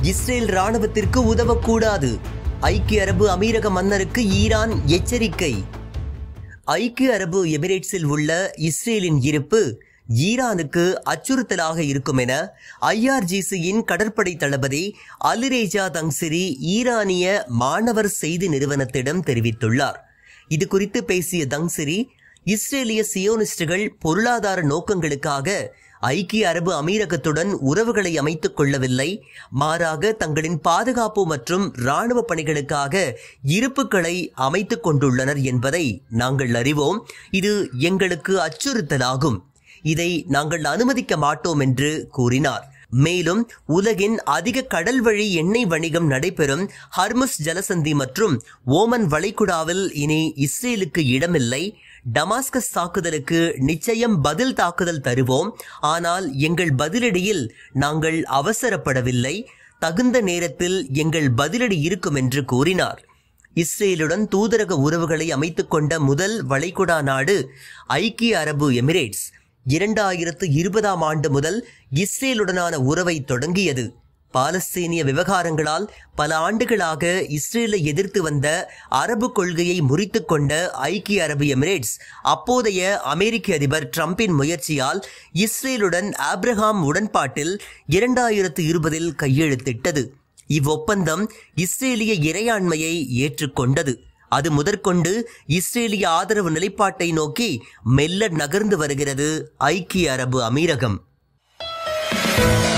Israel ராணுவத்திற்கு உதவக்கூடாது. ஐக்கிய அரபு அமீரக மன்னருக்கு ஈரான் எச்சரிக்கை. ஐக்கிய அரபு எமிரேட்ஸில் உள்ள இஸ்ரேலின் இருப்பு ஈரானுக்கு அச்சுறுத்தலாக இருக்கும் என IRGCயின் கடற்படை தளபதி அலிரேஜா தங்சிரி ஈரானிய மாணவர் செய்தி நிறுவனத்திடம் தெரிவித்துள்ளார். இது குறித்து பேசிய தங்சிரி, இஸ்ரேலிய சியோனிஸ்டுகள் பொருளாதார நோக்கங்களுக்காக ஐக்கிய அரபு அமீரகத்துடன் உறவுகளை அமைத்துக் கொள்ளவில்லை, மாறாக தங்களின் பாதுகாப்பு மற்றும் இராணுவ பணிகளுக்காக இருப்புகளை அமைத்துக் கொண்டுள்ளனர் என்பதை நாங்கள் அறிவோம். இது எங்களுக்கு அச்சுறுத்தலாகும். இதை நாங்கள் அனுமதிக்க மாட்டோம் என்று கூறினார். மேலும் உலகின் அதிக கடல் வழி எண்ணெய் வணிகம் நடைபெறும் ஹர்முஸ் ஜலசந்தி மற்றும் ஓமன் வளைகுடாவில் இனி இஸ்ரேலுக்கு இடமில்லை. டமாஸ்கஸ் தாக்குதலுக்கு நிச்சயம் பதில் தாக்குதல் தருவோம். ஆனால் எங்கள் பதிலடியில் நாங்கள் அவசரப்படவில்லை. தகுந்த நேரத்தில் எங்கள் பதிலடி இருக்கும் என்று கூறினார். இஸ்ரேலுடன் தூதரக உறவுகளை அமைத்துக் கொண்ட முதல் வளைகுடா நாடு ஐக்கிய அரபு எமிரேட்ஸ் 2020ஆம் ஆண்டு முதல் இஸ்ரேலுடனான உறவை தொடங்கியது. பாலஸ்தீனிய விவகாரங்களால் பல ஆண்டுகளாக இஸ்ரேலை எதிர்த்து வந்த அரபு கொள்கையை முறித்துக் கொண்ட ஐக்கிய அரபு எமிரேட்ஸ் அப்போதைய அமெரிக்க அதிபர் டிரம்பின் முயற்சியால் இஸ்ரேலுடன் ஆப்ரஹாம் உடன்பாட்டில் 2020இல் கையெழுத்திட்டது. இவ்வொப்பந்தம் இஸ்ரேலிய இறையாண்மையை ஏற்றுக்கொண்டது. அது முதற்கொண்டு இஸ்ரேலிய ஆதரவு நிலைப்பாட்டை நோக்கி மெல்ல நகர்ந்து வருகிறது ஐக்கிய அரபு அமீரகம்.